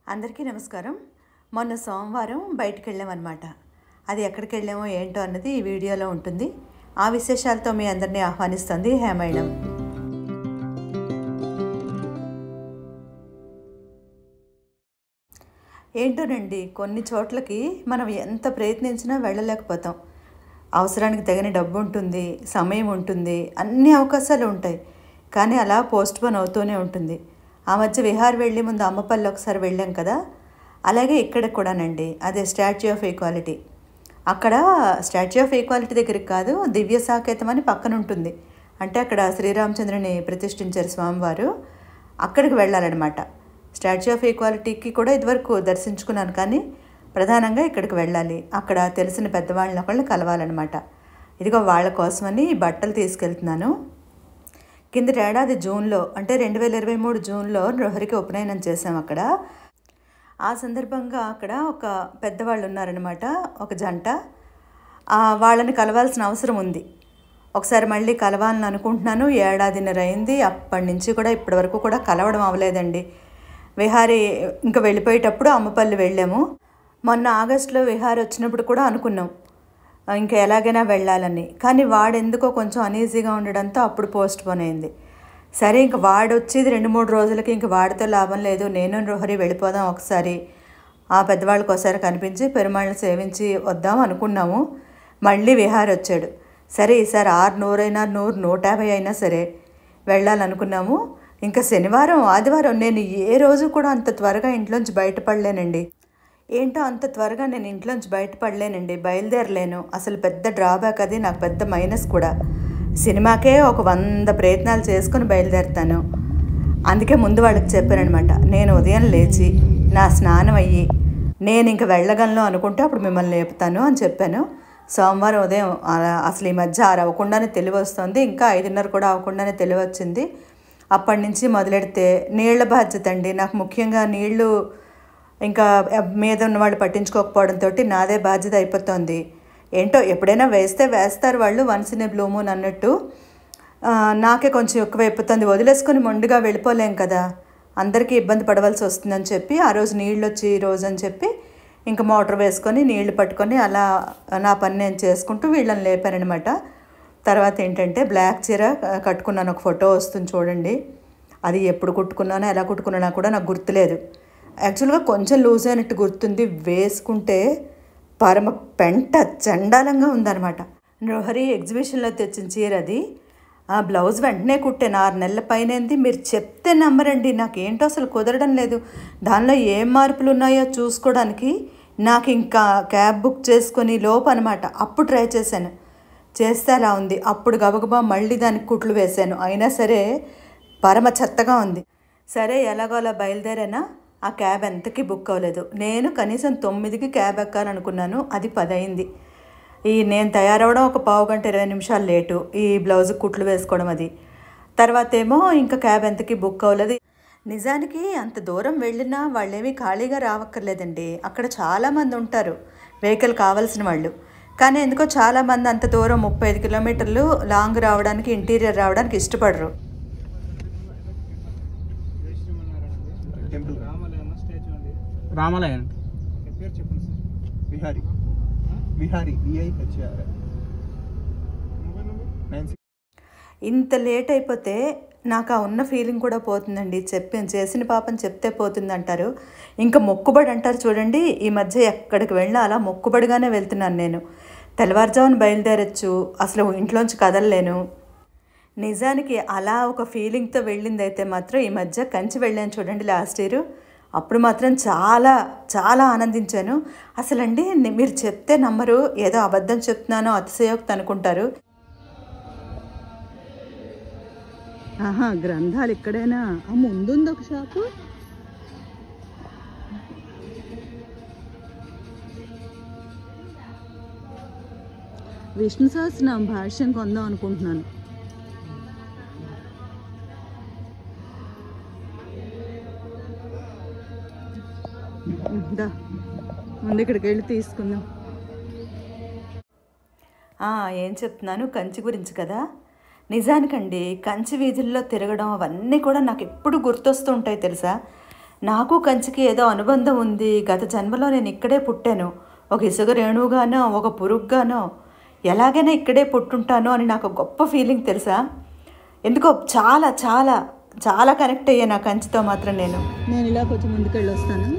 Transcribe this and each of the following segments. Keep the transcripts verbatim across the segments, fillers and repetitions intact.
అందరికీ నమస్కారం. మొన్న సోమవారం బయటికి వెళ్ళామన్నమాట. అది ఎక్కడికి వెళ్ళామో ఏంటో అన్నది ఈ వీడియోలో ఉంటుంది. ఆ విశేషాలతో మీ అందరినీ ఆహ్వానిస్తుంది హేమైడం. ఏంటోనండి, కొన్ని చోట్లకి మనం ఎంత ప్రయత్నించినా వెళ్ళలేకపోతాం. అవసరానికి తగిన డబ్బు ఉంటుంది, సమయం ఉంటుంది, అన్ని అవకాశాలు ఉంటాయి, కానీ అలా పోస్ట్పోన్ అవుతూనే ఉంటుంది. ఆ మధ్య విహార్ వెళ్ళే ముందు అమ్మపల్లి ఒకసారి వెళ్ళాం కదా, అలాగే ఇక్కడ కూడానండి. అదే స్టాచ్యూ ఆఫ్ ఈక్వాలిటీ. అక్కడ స్టాచ్యూ ఆఫ్ ఈక్వాలిటీ దగ్గరికి కాదు, దివ్య సాకేతం అని పక్కన ఉంటుంది. అంటే అక్కడ శ్రీరామచంద్రుని ప్రతిష్ఠించారు స్వామివారు. అక్కడికి వెళ్ళాలన్నమాట. స్టాచ్యూ ఆఫ్ ఈక్వాలిటీకి కూడా ఇదివరకు దర్శించుకున్నాను, కానీ ప్రధానంగా ఇక్కడికి వెళ్ళాలి. అక్కడ తెలిసిన పెద్దవాళ్ళని ఒకళ్ళని కలవాలన్నమాట. ఇదిగో వాళ్ళ కోసమని బట్టలు తీసుకెళ్తున్నాను. కిందటి ఏడాది జూన్లో, అంటే రెండు వేల ఇరవై మూడు జూన్లో రోహరికి ఉపనయనం చేసాం అక్కడ. ఆ సందర్భంగా అక్కడ ఒక పెద్దవాళ్ళు ఉన్నారనమాట, ఒక జంట. వాళ్ళని కలవాల్సిన అవసరం ఉంది. ఒకసారి మళ్ళీ కలవాలని అనుకుంటున్నాను. ఏడాదిన్నర అయింది, అప్పటి నుంచి కూడా ఇప్పటి వరకు కూడా కలవడం అవ్వలేదండి. విహారీ ఇంకా వెళ్ళిపోయేటప్పుడు అమ్మపల్లి వెళ్ళాము. మొన్న ఆగస్టులో విహారీ వచ్చినప్పుడు కూడా అనుకున్నాం ఇంకా ఎలాగైనా వెళ్ళాలని, కానీ వాడు ఎందుకో కొంచెం అనీజీగా ఉండడంతో అప్పుడు పోస్ట్ పోన్ అయింది. సరే, ఇంక వాడు వచ్చేది రెండు మూడు రోజులకి, ఇంక వాడితో లాభం లేదు, నేను రోహరి వెళ్ళిపోదాం ఒకసారి, ఆ పెద్దవాళ్ళకి ఒకసారి కనిపించి పెరుమాళ్ళని సేవించి వద్దాం అనుకున్నాము. మళ్ళీ విహారీ వచ్చాడు. సరే, ఈసారి ఆరు నూరైనా నూరు నూట యాభై అయినా సరే వెళ్ళాలనుకున్నాము. ఇంకా శనివారం ఆదివారం నేను ఏ రోజు కూడా అంత త్వరగా ఇంట్లోంచి బయటపడలేనండి. ఏంటో అంత త్వరగా నేను ఇంట్లోంచి బయటపడలేనండి, బయలుదేరలేను. అసలు పెద్ద డ్రాబ్యాక్ అది, నాకు పెద్ద మైనస్ కూడా. సినిమాకే ఒక వంద ప్రయత్నాలు చేసుకొని బయలుదేరుతాను. అందుకే ముందు వాళ్ళకి చెప్పానమాట, నేను ఉదయం లేచి నా స్నానం అయ్యి నేను ఇంక వెళ్ళగలను అనుకుంటే అప్పుడు మిమ్మల్ని లేపుతాను అని చెప్పాను. సోమవారం ఉదయం అసలు ఈ మధ్య ఆరు అవ్వకుండానే తెలివి వస్తుంది, ఇంకా ఐదున్నర కూడా అవ్వకుండానే తెలివి వచ్చింది. అప్పటి నుంచి మొదలెడితే నీళ్ల బాధ్యత అండి. నాకు ముఖ్యంగా నీళ్లు ఇంకా మీద ఉన్న వాళ్ళు పట్టించుకోకపోవడంతో నాదే బాధ్యత అయిపోతుంది. ఏంటో ఎప్పుడైనా వేస్తే వేస్తారు వాళ్ళు, once in a blue moon అన్నట్టు. నాకే కొంచెం ఎక్కువ అయిపోతుంది. వదిలేసుకొని మొండిగా వెళ్ళిపోలేం కదా, అందరికీ ఇబ్బంది పడవలసి వస్తుందని చెప్పి ఆ రోజు నీళ్ళు వచ్చి ఈ రోజు అని చెప్పి ఇంకా మోటార్ వేసుకొని నీళ్లు పట్టుకొని అలా నా పని నేను చేసుకుంటూ వీళ్ళని లేపానమాట. తర్వాత ఏంటంటే బ్లాక్ చీర కట్టుకున్నాను, ఒక ఫోటో వస్తుంది చూడండి. అది ఎప్పుడు కుట్టుకున్నానో ఎలా కుట్టుకున్నానో కూడా నాకు గుర్తులేదు. యాక్చువల్గా కొంచెం లూజ్ అయినట్టు గుర్తుంది, వేసుకుంటే పరమ పెంట చండాలంగా ఉందన్నమాట. రోహరి ఎగ్జిబిషన్లో తెచ్చిన చీర అది. ఆ బ్లౌజ్ వెంటనే కుట్టాను, ఆరు నెలల పైనది. మీరు చెప్తే నమ్మరండి, నాకేంటో అసలు కుదరడం లేదు. దానిలో ఏం మార్పులు ఉన్నాయో చూసుకోవడానికి నాకు ఇంకా క్యాబ్ బుక్ చేసుకొని లోపు అనమాట. అప్పుడు ట్రై చేశాను, చేస్తే అలా ఉంది. అప్పుడు గబగబా మళ్ళీ దానికి కుట్లు వేశాను, అయినా సరే పరమ చెత్తగా ఉంది. సరే, ఎలాగోలా బయలుదేరానా. ఆ క్యాబ్ ఎంతకీ బుక్ అవ్వలేదు. నేను కనీసం తొమ్మిదికి క్యాబ్ ఎక్కాలనుకున్నాను, అది పది అయింది. ఈ నేను తయారవడం ఒక పావు గంట ఇరవై నిమిషాలు లేటు, ఈ బ్లౌజ్ కుట్లు వేసుకోవడం అది. తర్వాత ఏమో ఇంకా క్యాబ్ ఎంతకీ బుక్ అవ్వలేదు. నిజానికి అంత దూరం వెళ్ళినా వాళ్ళేమీ ఖాళీగా రావక్కర్లేదండి, అక్కడ చాలామంది ఉంటారు వెహికల్ కావాల్సిన వాళ్ళు. కానీ ఎందుకో చాలామంది అంత దూరం ముప్పై ఐదు కిలోమీటర్లు లాంగ్ రావడానికి, ఇంటీరియర్ రావడానికి ఇష్టపడరు. రామాలయం విహారీ విహారీ ఇంత లేట్ అయిపోతే నాకు ఆ ఉన్న ఫీలింగ్ కూడా పోతుందండి. చెప్పి చేసిన పాపం చెప్తే పోతుంది అంటారు, ఇంకా మొక్కుబడి అంటారు చూడండి. ఈ మధ్య ఎక్కడికి వెళ్ళినా అలా మొక్కుబడిగానే వెళ్తున్నాను నేను. తెల్లవారుజామున బయలుదేరచ్చు, అసలు ఇంట్లోంచి కదలలేను. నిజానికి అలా ఒక ఫీలింగ్తో వెళ్ళింది అయితే మాత్రం ఈ మధ్య కంచి వెళ్ళాను చూడండి లాస్ట్ ఇయర్. అప్పుడు మాత్రం చాలా చాలా ఆనందించాను. అసలండి మీరు చెప్తే నమ్మరు, ఏదో అబద్ధం చెప్తున్నానో అతిశయోక్తి అనుకుంటారు. ఆహా, గ్రంథాలు ఇక్కడైనా ముందుంది ఒక షాపు. విష్ణు సహస్రనామ భాష్యం కొందాం అనుకుంటున్నాను. ముందు ఇక్కడికి వెళ్ళి తీసుకుందాం. ఏం చెప్తున్నాను, కంచి గురించి కదా. నిజానికండి కంచి వీధుల్లో తిరగడం అవన్నీ కూడా నాకు ఎప్పుడు గుర్తొస్తూ ఉంటాయి తెలుసా. నాకు కంచికి ఏదో అనుబంధం ఉంది, గత జన్మలో నేను ఇక్కడే పుట్టాను, ఒక ఇసుక రేణువుగానో ఒక పురుగుగానో ఎలాగైనా ఇక్కడే పుట్టుంటాను అని నాకు గొప్ప ఫీలింగ్ తెలుసా. ఎందుకో చాలా చాలా చాలా కనెక్ట్ అయ్యా నా కంచితో మాత్రం. నేను నేను ఇలా కొంచెం ముందుకెళ్ళి వస్తాను.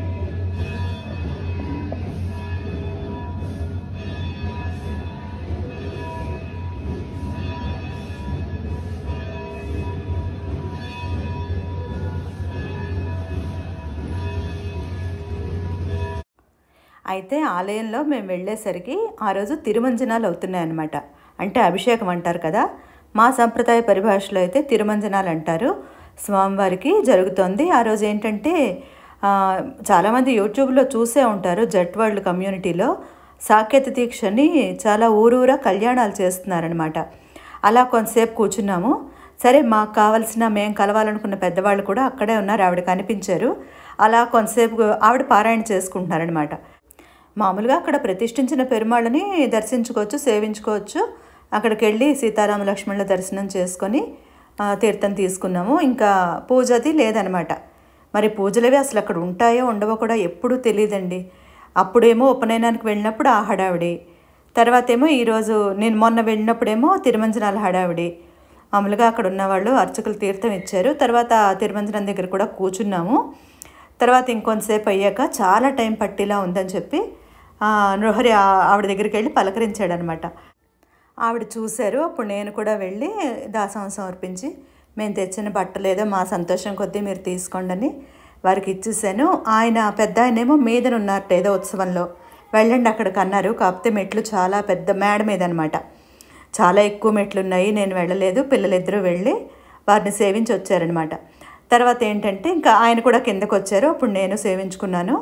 అయితే ఆలయంలో మేము వెళ్ళేసరికి ఆ రోజు తిరుమంజనాలు అవుతున్నాయి అన్నమాట. అంటే అభిషేకం అంటారు కదా, మా సంప్రదాయ పరిభాషలో అయితే తిరుమంజనాలు అంటారు. స్వామివారికి జరుగుతోంది ఆ రోజు. ఏంటంటే చాలామంది యూట్యూబ్లో చూసే ఉంటారు, జట్ వరల్డ్ కమ్యూనిటీలో సాకేత దీక్షని చాలా ఊరూరా కళ్యాణాలు చేస్తున్నారనమాట. అలా కొంతసేపు కూర్చున్నాము. సరే, మాకు కావాల్సిన మేము కలవాలనుకున్న పెద్దవాళ్ళు కూడా అక్కడే ఉన్నారు, ఆవిడ కనిపించారు. అలా కొంతసేపు ఆవిడ పారాయణ చేసుకుంటున్నారనమాట. మామూలుగా అక్కడ ప్రతిష్ఠించిన పెరుమాళ్ళని దర్శించుకోవచ్చు, సేవించుకోవచ్చు. అక్కడికి వెళ్ళి సీతారామ లక్ష్మణుల దర్శనం చేసుకొని తీర్థం తీసుకున్నాము. ఇంకా పూజ అది లేదనమాట. మరి పూజలవి అసలు అక్కడ ఉంటాయో ఉండవో కూడా ఎప్పుడూ తెలియదండి. అప్పుడేమో ఉపనయనానికి వెళ్ళినప్పుడు ఆ హడావిడి, తర్వాత ఏమో ఈరోజు నేను మొన్న వెళ్ళినప్పుడేమో తిరుమంజనాల హడావిడి. మామూలుగా అక్కడ ఉన్నవాళ్ళు అర్చకులు తీర్థం ఇచ్చారు. తర్వాత తిరుమంజనం దగ్గర కూడా కూర్చున్నాము. తర్వాత ఇంకొంతసేపు అయ్యాక చాలా టైం పట్టిలా ఉందని చెప్పి నృహరి ఆవిడ దగ్గరికి వెళ్ళి పలకరించాడనమాట. ఆవిడ చూశారు. అప్పుడు నేను కూడా వెళ్ళి దాసం సమర్పించి మేము తెచ్చిన బట్టలు ఏదో మా సంతోషం కొద్దీ మీరు తీసుకోండి అని వారికి ఇచ్చేసాను. ఆయన పెద్ద ఆయనేమో మీదన ఉన్నారట ఏదో ఉత్సవంలో, వెళ్ళండి అక్కడికి అన్నారు. కాకపోతే మెట్లు చాలా పెద్ద మేడ మీద అనమాట, చాలా ఎక్కువ మెట్లు ఉన్నాయి. నేను వెళ్ళలేదు, పిల్లలిద్దరూ వెళ్ళి వారిని సేవించి వచ్చారనమాట. తర్వాత ఏంటంటే ఇంకా ఆయన కూడా కిందకు వచ్చారు. అప్పుడు నేను సేవించుకున్నాను.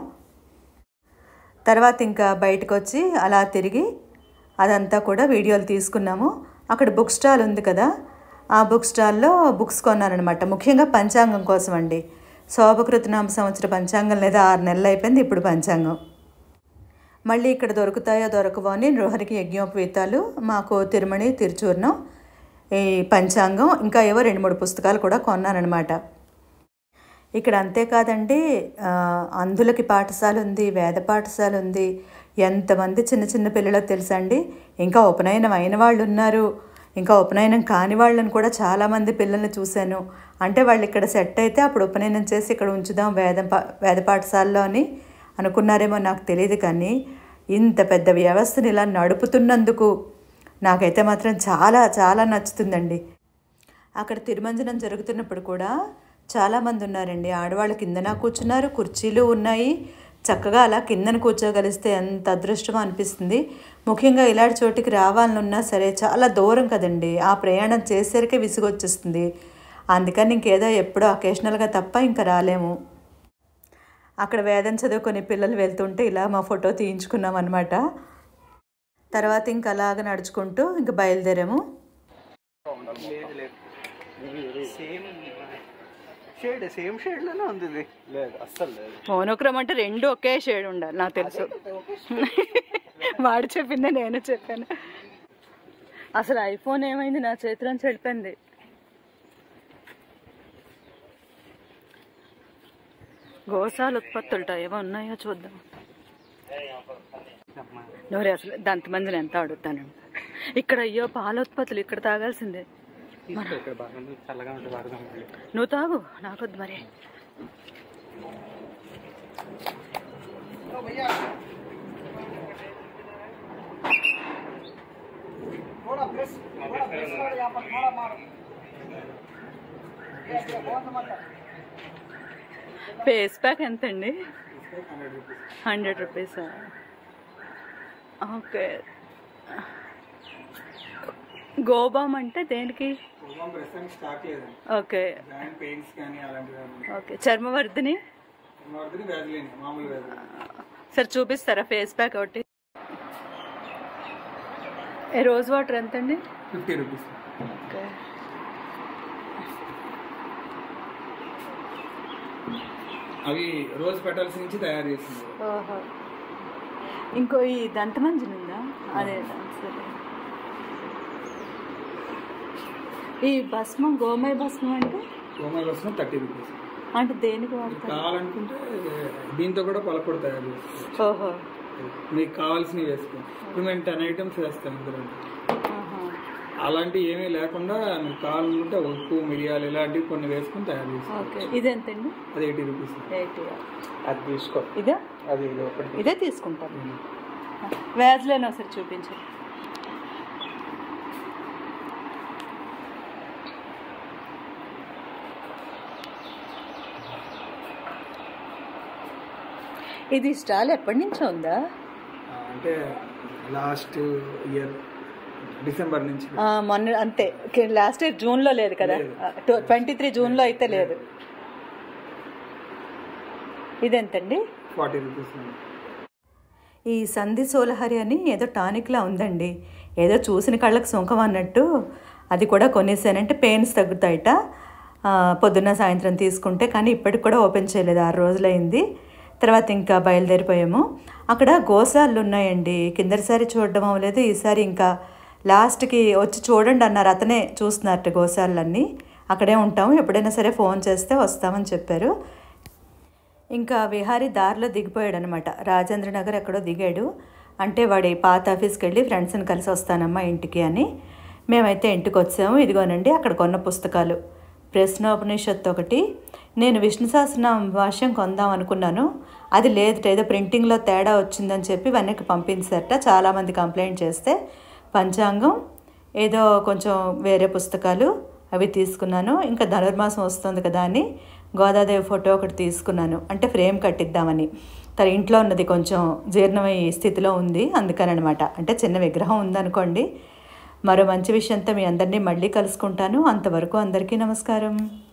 తర్వాత ఇంకా బయటకు వచ్చి అలా తిరిగి అదంతా కూడా వీడియోలు తీసుకున్నాము. అక్కడ బుక్ స్టాల్ ఉంది కదా, ఆ బుక్ స్టాల్లో బుక్స్ కొన్నానమాట. ముఖ్యంగా పంచాంగం కోసం అండి. శోభకృతనామ సంవత్సర పంచాంగం లేదా ఆరు నెలలు అయిపోయింది, ఇప్పుడు పంచాంగం. మళ్ళీ ఇక్కడ దొరుకుతాయో దొరకవో అని నృహరికి యజ్ఞోపవీతాలు, మాకు తిరుమణి తిరుచూర్ణం, ఈ పంచాంగం, ఇంకా ఏవో రెండు మూడు పుస్తకాలు కూడా కొన్నానమాట. ఇక్కడ అంతేకాదండి, అంధులకి పాఠశాల ఉంది, వేద పాఠశాల ఉంది. ఎంతమంది చిన్న చిన్న పిల్లలకు తెలుసా అండి. ఇంకా ఉపనయనం అయిన వాళ్ళు ఉన్నారు, ఇంకా ఉపనయనం కాని వాళ్ళని కూడా చాలామంది పిల్లల్ని చూశాను. అంటే వాళ్ళు ఇక్కడ సెట్ అయితే అప్పుడు ఉపనయనం చేసి ఇక్కడ ఉంచుదాం వేద వేద పాఠశాలలో అని అనుకున్నారేమో నాకు తెలియదు. కానీ ఇంత పెద్ద వ్యవస్థని ఇలా నడుపుతున్నందుకు నాకైతే మాత్రం చాలా చాలా నచ్చుతుందండి. అక్కడ తిరుమంజనం జరుగుతున్నప్పుడు కూడా చాలామంది ఉన్నారండి. ఆడవాళ్ళు కిందన కూర్చున్నారు, కుర్చీలు ఉన్నాయి. చక్కగా అలా కిందన కూర్చోగలిస్తే ఎంత అదృష్టమో అనిపిస్తుంది. ముఖ్యంగా ఇలాంటి చోటికి రావాలనున్నా సరే చాలా దూరం కదండి, ఆ ప్రయాణం చేసేసరికి విసుగొచ్చేస్తుంది. అందుకని ఇంకేదో ఎప్పుడో అకేషనల్గా తప్ప ఇంకా రాలేము. అక్కడ వేదం చదువుకొని పిల్లలు వెళ్తుంటే ఇలా మా ఫోటో తీయించుకున్నాం అనమాట. తర్వాత ఇంకా అలాగ నడుచుకుంటూ ఇంకా బయలుదేరాము. షేడ్ సేమ్ షేడ్లోనే ఉంది. లేదు అస్సలు లేదు. మోనోక్రోమ్ అంటే రెండు ఒకే షేడ్ ఉండాలి, నాకు తెలుసు. వాడు చెప్పిందే నేను చెప్పాను. అసలు ఐఫోన్ ఏమైంది, నా చేతిలోంచి వెళ్ళిపోయింది. గోశాల ఉత్పత్తులు ఏమో ఉన్నాయో చూద్దాం. నోరే అసలు దంతమందిని ఎంత అడుగుతాను. ఇక్కడ అయ్యో పాల ఉత్పత్తులు ఇక్కడ తాగాల్సిందే. నువ్వు తాగు, నాకొద్దు మరి. ఫేస్ ప్యాక్ ఎంత అండి? హండ్రెడ్ రూపీసా? ఓకే. గోబామ్ అంటే దేనికి? Okay okay. చర్మవర్ధిని సరే చూపిస్తారా ఫేస్ ప్యాక్ ఒకటి? రోజ్ వాటర్ ఎంత అండి? Fifty rupees. ఓకే. అవి రోజ్ పెటల్స్ నుంచి తయారు చేస్తుంది. ఓహో. ఇంకో ఈ దంతమంజన ఉందా? అదే సరే. ఈ భస్మం గోమయ భస్మం అంటే? గోమయ భస్మం థర్టీ రూపీస్. అంటే దేనికి వాడతారు? కావాలనుకుంటే దీంతో కూడా పలపొడి తయారు చేసుకోవచ్చు. ఓహో, మీకు కావాల్సినవి వేసుకో. ఇప్పుడు మేము టెన్ ఐటమ్స్ వేస్తాం ఇందులో. అలాంటివి ఏమీ లేకుండా మీకు కావాలనుకుంటే ఉప్పు, మిరియాలు ఇలాంటివి కొన్ని వేసుకుని తయారు చేసుకోవచ్చు. ఇది ఎంతండి? అది ఎయిటీ రూపీస్. ఎయిటీ. అది తీసుకో. ఇదే? అది ఇది ఒకటి. ఇదే తీసుకుంటాను. వ్యాజ్లైన్ ఒకసారి చూపించండి. ఇది స్టాల్ ఎప్పటి నుంచో ఉందా? అంటే లాస్ట్ ఇయర్ డిసెంబర్ నుంచి. మొన్న అంతే, లాస్ట్ ఇయర్ జూన్లో లేదు కదా, ట్వంటీ త్రీ జూన్లో అయితే లేదు. ఇదెంతండి? Forty rupees. ఈ సంధి సోలహరి అని ఏదో టానిక్లా ఉందండి, ఏదో చూసిన కళ్ళకు సుంకం అన్నట్టు. అది కూడా కొనేసానంటే పెయిన్స్ తగ్గుతాయట పొద్దున్న సాయంత్రం తీసుకుంటే. కానీ ఇప్పటికి కూడా ఓపెన్ చేయలేదు, ఆరు రోజులైంది. తర్వాత ఇంకా బయలుదేరిపోయాము. అక్కడ గోశాలలు ఉన్నాయండి. కిందసారి చూడడం అవ్వలేదు, ఈసారి ఇంకా లాస్ట్కి వచ్చి చూడండి అన్నారు. అతనే చూస్తున్నారట గోశాలన్నీ. అక్కడే ఉంటాము, ఎప్పుడైనా సరే ఫోన్ చేస్తే వస్తామని చెప్పారు. ఇంకా విహారీ దారిలో దిగిపోయాడు అనమాట. రాజేంద్ర నగర్ ఎక్కడో దిగాడు. అంటే వాడి పాత ఆఫీస్కి వెళ్ళి ఫ్రెండ్స్ని కలిసి వస్తానమ్మా ఇంటికి అని. మేమైతే ఇంటికి వచ్చాము. ఇదిగోనండి అక్కడ కొన్న పుస్తకాలు. ప్రశ్నోపనిషత్తు ఒకటి. నేను విష్ణు సహస్రనామ భాష్యం కొందాం అనుకున్నాను, అది లేదు, ఏదో ప్రింటింగ్లో తేడా వచ్చిందని చెప్పి వెనక్కి పంపించారట. చాలామంది కంప్లైంట్ చేస్తే పంచాంగం, ఏదో కొంచెం వేరే పుస్తకాలు అవి తీసుకున్నాను. ఇంకా ధనుర్మాసం వస్తుంది కదా అని గోదాదేవి ఫోటో ఒకటి తీసుకున్నాను, అంటే ఫ్రేమ్ కట్టిద్దామని. తన ఇంట్లో ఉన్నది కొంచెం జీర్ణమయ్యే స్థితిలో ఉంది, అందుకని అనమాట. అంటే చిన్న విగ్రహం ఉందనుకోండి. మరో మంచి విషయంతో మీ అందరినీ మళ్ళీ కలుసుకుంటాను. అంతవరకు అందరికీ నమస్కారం.